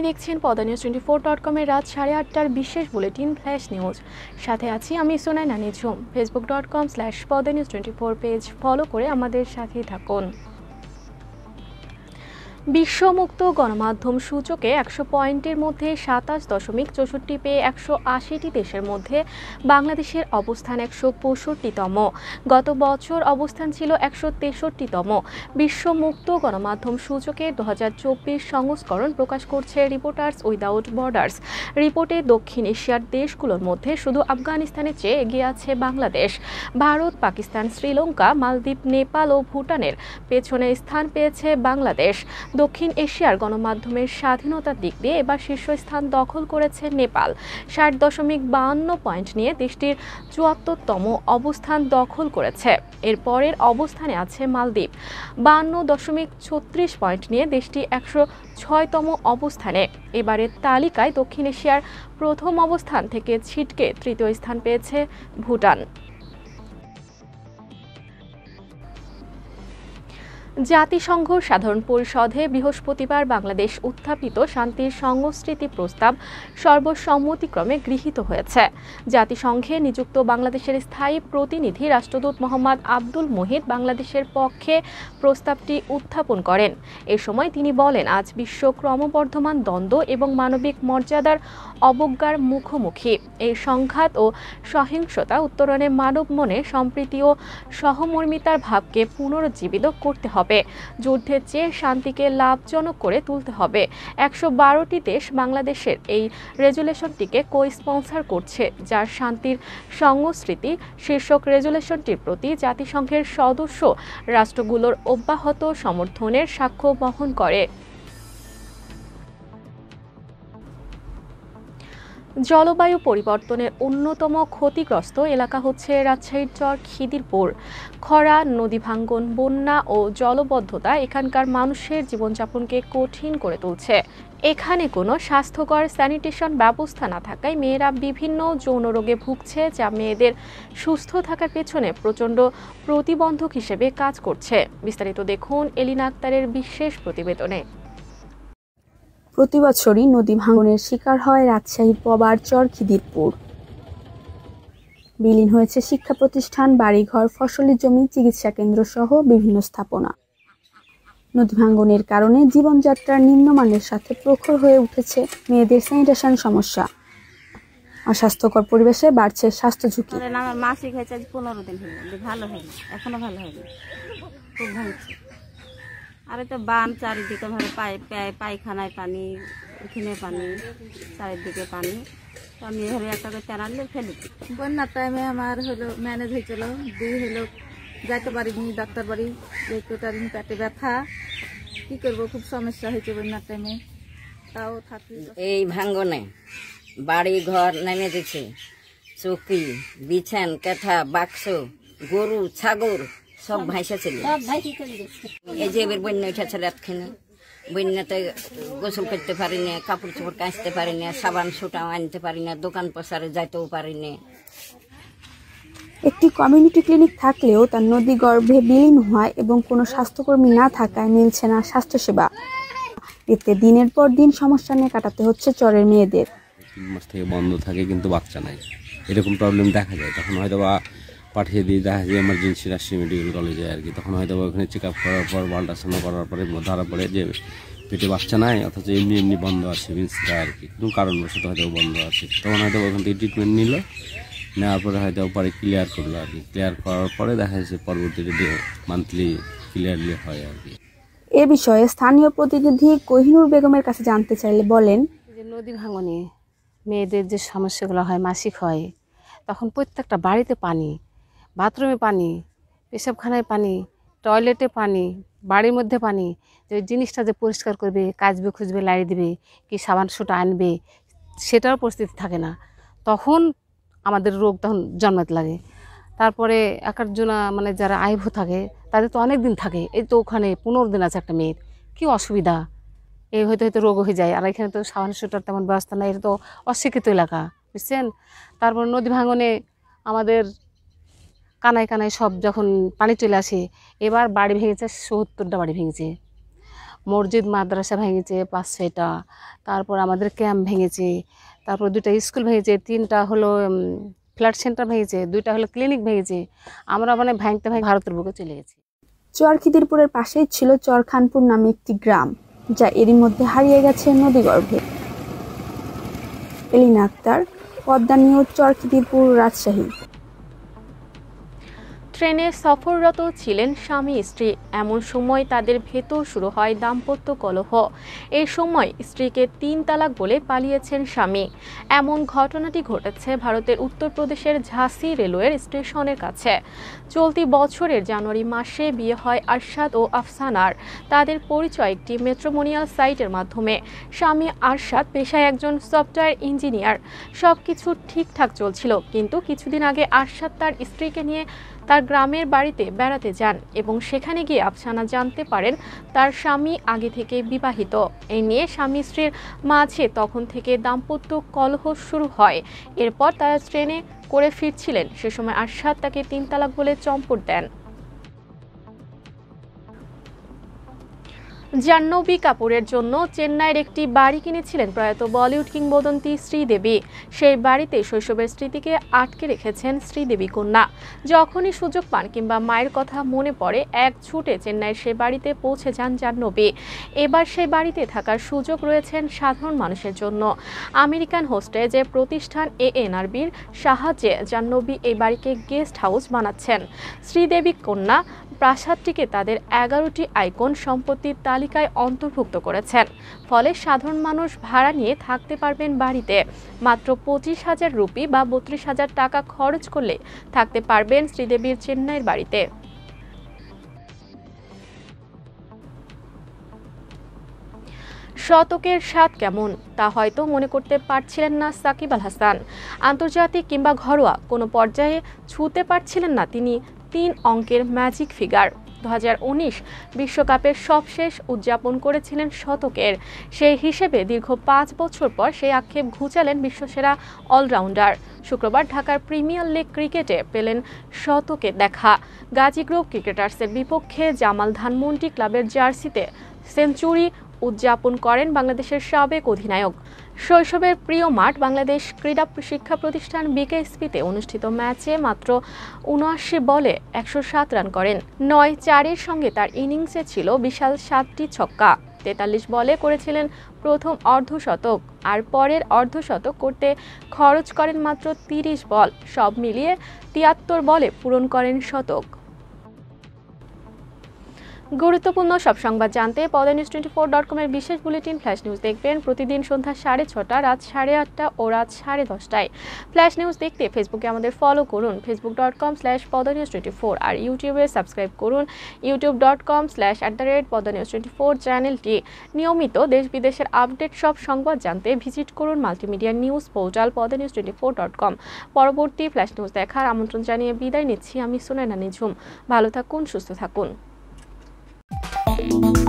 দেখছেন pdnews24.com এর রাত 8:30টার বিশেষ বুলেটিন ফ্ল্যাশ নিউজ। সাথে আছি আমি সুনাইনা নিঝুম। facebook.com/pdnews24 পেজ ফলো করে আমাদের সাথেই থাকুন। বিশ্ব মুক্ত গণমাধ্যম সূচকে 100 পয়েন্টের মধ্যে 27.64 পেয়ে 180টি দেশের মধ্যে বাংলাদেশের অবস্থান 165তম। গত বছর অবস্থান ছিল 163তম। বিশ্ব মুক্ত গণমাধ্যম সূচকে 2024 সংস্করণ প্রকাশ করছে রিপোর্টার্স উইদাউট বর্ডার্স। রিপোর্টে দক্ষিণ এশিয়ার দেশগুলোর মধ্যে শুধু আফগানিস্তানের চেয়ে এগিয়ে আছে বাংলাদেশ। ভারত, পাকিস্তান, শ্রীলঙ্কা, মালদ্বীপ, নেপাল ও ভুটানের পেছনে স্থান পেয়েছে বাংলাদেশ। দক্ষিণ এশিয়ার গণমাধ্যমের স্বাধীনতার দিক দিয়ে এবার শীর্ষস্থান দখল করেছে নেপাল। 60.52 পয়েন্ট নিয়ে দেশটির 74তম অবস্থান দখল করেছে। এর পরের অবস্থানে আছে মালদ্বীপ। 52.36 পয়েন্ট নিয়ে দেশটি 106তম অবস্থানে। এবারের তালিকায় দক্ষিণ এশিয়ার প্রথম অবস্থান থেকে ছিটকে তৃতীয় স্থান পেয়েছে ভুটান। জাতিসংঘ সাধারণ পরিষদে বৃহস্পতিবার বাংলাদেশ উত্থাপিত শান্তির সংস্কৃতি প্রস্তাব সর্বসম্মতিক্রমে গৃহীত হয়েছে। জাতিসংঘে নিযুক্ত বাংলাদেশের স্থায়ী প্রতিনিধি রাষ্ট্রদূত মোহাম্মদ আব্দুল মুহিত বাংলাদেশের পক্ষে প্রস্তাবটি উত্থাপন করেন। এ সময় তিনি বলেন, আজ বিশ্ব ক্রমবর্ধমান দ্বন্দ্ব এবং মানবিক মর্যাদার অবজ্ঞার মুখোমুখি। এই সংঘাত ও সহিংসতা উত্তরণে মানব মনে সম্প্রীতি ও সহমর্মিতার ভাবকে পুনরুজ্জীবিত করতে হবে। যুদ্ধের চেয়ে শান্তিকে লাভজনক করে তুলতে হবে। 112টি দেশ বাংলাদেশের এই রেজুলেশনটিকে কো-স্পন্সর করছে, যার শান্তির সংস্কৃতি শীর্ষক রেজুলেশনটির প্রতি জাতিসংঘের সদস্য রাষ্ট্রগুলোর অব্যাহত সমর্থনের সাক্ষ্য বহন করে। জলবায়ু পরিবর্তনের অন্যতম ক্ষতিগ্রস্ত এলাকা হচ্ছে রাজশাহীর চর খিদিরপুর। খরা, নদী ভাঙ্গন, বন্যা ও জলবদ্ধতা এখানকার মানুষের জীবনযাপনকে কঠিন করে তুলছে। এখানে কোনো স্বাস্থ্যকর স্যানিটেশন ব্যবস্থা না থাকায় মেয়েরা বিভিন্ন যৌন রোগে ভুগছে, যা মেয়েদের সুস্থ থাকার পেছনে প্রচণ্ড প্রতিবন্ধক হিসেবে কাজ করছে। বিস্তারিত দেখুন এলিনা আক্তারের বিশেষ প্রতিবেদনে। প্রতি বছরই নদী ভাঙনের শিকার হয় রাজশাহীর পবার চর খিদিরপুর। বিলীন হয়েছে শিক্ষা প্রতিষ্ঠান, বাড়িঘর, ফসলি জমি, চিকিৎসা কেন্দ্র সহ বিভিন্ন স্থাপনা। নদী ভাঙনের কারণে জীবনযাত্রার নিম্নমানের সাথে প্রখর হয়ে উঠেছে মেয়েদের স্যানিটেশন সমস্যা। অস্বাস্থ্যকর পরিবেশে বাড়ছে স্বাস্থ্য ঝুঁকি। আমার মাসিক হয়েছে 15 দিন হলো, ভালো হয়নি, এখনো ভালো হয়নি, খুব ভাঙছে। আরে তো বান চারিদিকে ভাবে পায়খানায় পানি, উঠিনে পানি, চারিদিকে পানি। তো আমি এভাবে একটা করে টানালে ফেলে দিই। বন্যার টাইমে আমার হলো ম্যানেজ হয়েছিল, 2 হলো যাইতে পারিনি ডাক্তার বাড়ি, যেতে পারিনি, পেটে ব্যথা, কি করবো, খুব সমস্যা হয়েছে বন্যার টাইমে। তাও থাকি এই ভাঙ্গনে বাড়ি ঘর নেমে দিচ্ছে, চৌকি, বিছান, কাঁথা, বাক্স, গরু, ছাগল সব ভাইসা ছিল। এই যে এবার বন্যা উঠেছে রাতখানে, বন্যাতে গোসল করতে পারি না, কাপড় চোপড় কাচতে পারি না, সাবান সুটাও আনতে পারি না, দোকান পসারে যাইতেও পারি না। একটি কমিউনিটি ক্লিনিক থাকলেও তার নদী গর্ভে বিলীন হয় এবং কোনো স্বাস্থ্যকর্মী না থাকায় মিলছে না স্বাস্থ্যসেবা। এতে দিনের পর দিন সমস্যা নিয়ে কাটাতে হচ্ছে চরের মেয়েদের। 3 মাস থেকে বন্ধ থাকে কিন্তু বাচ্চা নাই, এরকম প্রবলেম দেখা যায়। তখন হয়তো বা পাঠিয়ে দিই, দেখা যায় এমার্জেন্সি রাজশাহী মেডিকেল কলেজে আর কি। তখন হয়তো ওখানে চেক আপ করার পর, আল্ট্রাসাউন্ড করার পরে ধরা পড়ে যে পেটে বাচ্চা নাই, অথচ এমনি বন্ধ আছে মিন্সটা আর কি, কোনো কারণবশত হয়তো বন্ধ আছে। তখন হয়তো ওখান থেকে ট্রিটমেন্ট নিল, নেওয়ার পরে হয়তো পরে ক্লিয়ার করলো আর কি। ক্লিয়ার করার পরে দেখা যাচ্ছে পরবর্তীতে মান্থলি ক্লিয়ারলি হয় আর কি। এ বিষয়ে স্থানীয় প্রতিনিধি কোহিনুর বেগমের কাছে জানতে চাইলে বলেন, যে নদী ভাঙনে মেয়েদের যে সমস্যাগুলো হয়, মাসিক হয়, তখন প্রত্যেকটা বাড়িতে পানি, বাথরুমে পানি, পেশাবখানায় পানি, টয়লেটে পানি, বাড়ির মধ্যে পানি। যে জিনিসটা যে পরিষ্কার করবে, কাচবে, খুঁজবে, লাড়ি দেবে, কি সাবান সুটা আনবে, সেটাও পরিস্থিতি থাকে না। তখন আমাদের রোগ তখন জন্মাতে লাগে। তারপরে একজনা মানে যারা আইভু থাকে তাদের তো অনেক দিন থাকে, এই তো ওখানে 15 দিন আছে একটা মেয়ের, কি অসুবিধা, এই হয়তো হয়তো রোগ হয়ে যায়। আর এখানে তো সাবান সুটার তেমন ব্যবস্থা নাই, এটা তো অশিক্ষিত এলাকা, বুঝছেন। তারপর নদী ভাঙনে আমাদের কানায় কানায় সব যখন পানি চলে আসে, এবার বাড়ি ভেঙেছে, 70টা বাড়ি ভেঙেছে। মসজিদ মাদ্রাসা ভেঙেছে 5-6টা, তারপর আমাদের ক্যাম্প ভেঙেছে, তারপর 2টা স্কুল ভেঙেছে, 3টা হলো ফ্ল্যাট সেন্টার ভেঙেছে, 2টা হলো ক্লিনিক ভেঙেছে। আমরা মানে ভাঙতে ভারতের বুকে চলে গেছি। চর খিদিরপুরের পাশেই ছিল চরখানপুর নামে একটি গ্রাম, যা এরই মধ্যে হারিয়ে গেছে নদীগর্ভে। এলিনা আক্তার, পদ্মা নিউজ, চর খিদিরপুর, রাজশাহী। ট্রেনে সফররত ছিলেন স্বামী স্ত্রী। এমন সময় তাদের ভেতর শুরু হয় দাম্পত্য কলহ। এই সময় স্ত্রীকে 3 তালাক বলে পালিয়েছেন স্বামী। এমন ঘটনাটি ঘটেছে ভারতের উত্তরপ্রদেশের ঝাঁসি রেলওয়ের স্টেশনের কাছে। চলতি বছরের জানুয়ারি মাসে বিয়ে হয় আরশাদ ও আফসানার। তাদের পরিচয় একটি ম্যাট্রিমোনিয়াল সাইটের মাধ্যমে। স্বামী আরশাদ পেশায় একজন সফটওয়্যার ইঞ্জিনিয়ার। সবকিছু ঠিকঠাক চলছিল, কিন্তু কিছুদিন আগে আরশাদ তার স্ত্রীকে নিয়ে তার গ্রামের বাড়িতে বেড়াতে যান এবং সেখানে গিয়ে আফসানা জানতে পারেন তার স্বামী আগে থেকে বিবাহিত। এই নিয়ে স্বামী স্ত্রীর মাঝে তখন থেকে দাম্পত্য কলহ শুরু হয়। এরপর তারা ট্রেনে করে ফিরছিলেন, সে সময় আরশাদ তাকে 3 তালাক বলে চম্পট দেন। জাহ্নবী কাপুরের জন্য চেন্নাইয়ের একটি বাড়ি কিনেছিলেন প্রয়াত বলিউড কিংবদন্তি শ্রীদেবী। সেই বাড়িতে শৈশবের স্মৃতিকে আটকে রেখেছেন শ্রীদেবী কন্যা। যখনই সুযোগ পান কিংবা মায়ের কথা মনে পড়ে এক ছুটে চেন্নাইয়ের সে বাড়িতে পৌঁছে যান জাহ্নবী। এবার সেই বাড়িতে থাকার সুযোগ রয়েছেন সাধারণ মানুষের জন্য। আমেরিকান হোস্টেজের প্রতিষ্ঠান ANRB'র সাহায্যে জাহ্নবী এই বাড়িকে গেস্ট হাউস বানাচ্ছেন। শ্রীদেবী কন্যা প্রাসাদটিকে তাদের 11টি আইকন সম্পত্তির তালিকায় অন্তর্ভুক্ত করেছেন। ফলে সাধারণ মানুষ ভাড়া নিয়ে থাকতে পারবেন বাড়িতে। মাত্র 25,000 রুপি বা 32,000 টাকা খরচ করলে থাকতে পারবেন শ্রীদেবীর চেন্নাইয়ের বাড়িতে। শতকের স্বাদ কেমন তা হয়তো মনে করতে পারছিলেন না সাকিব আল হাসান। আন্তর্জাতিক কিংবা ঘরোয়া কোনো পর্যায়ে ছুঁতে পারছিলেন না তিনি 3 অঙ্কের ম্যাজিক ফিগার। 2019 বিশ্বকাপের সবশেষ উদযাপন করেছিলেন শতকের। সেই হিসেবে দীর্ঘ 5 বছর পর সেই আক্ষেপ ঘুচালেন বিশ্বসেরা অলরাউন্ডার। শুক্রবার ঢাকার প্রিমিয়ার লিগ ক্রিকেটে পেলেন শতকে দেখা। গাজী গ্রুপ ক্রিকেটার্সের বিপক্ষে জামাল ধানমন্ডি ক্লাবের জার্সিতে সেঞ্চুরি উদযাপন করেন বাংলাদেশের সাবেক অধিনায়ক। শৈশবের প্রিয় মাঠ বাংলাদেশ ক্রীড়া শিক্ষা প্রতিষ্ঠান BKSPতে অনুষ্ঠিত ম্যাচে মাত্র ৭৯ বলে 107 রান করেন। 9-4-এর সঙ্গে তার ইনিংসে ছিল বিশাল 7টি ছক্কা। 43 বলে করেছিলেন প্রথম অর্ধশতক, আর পরের অর্ধশতক করতে খরচ করেন মাত্র 30 বল। সব মিলিয়ে 73 বলে পূরণ করেন শতক। গুরুত্বপূর্ণ সব সংবাদ জানতে পদ্মানিউজ24.com এর বিশেষ বুলেটিন ফ্ল্যাশ নিউজ দেখবেন প্রতিদিন সন্ধ্যা 6:30, রাত 8:30 ও রাত 10:30টায়। ফ্ল্যাশ নিউজ দেখতে ফেসবুকে আমাদের ফলো করুন facebook.com/পদ্মানিউজ24 আর ইউটিউবে সাবস্ক্রাইব করুন youtube.com/@পদ্মানিউজ24 চ্যানেলটি। নিয়মিত দেশ বিদেশের আপডেট সব সংবাদ জানতে ভিজিট করুন মাল্টিমিডিয়া নিউজ পোর্টাল পদ্মানিউজ24.com। পরবর্তী ফ্ল্যাশ নিউজ দেখার আমন্ত্রণ জানিয়ে বিদায় নিচ্ছি আমি সুনয়না নিঝুম। ভালো থাকুন, সুস্থ থাকুন।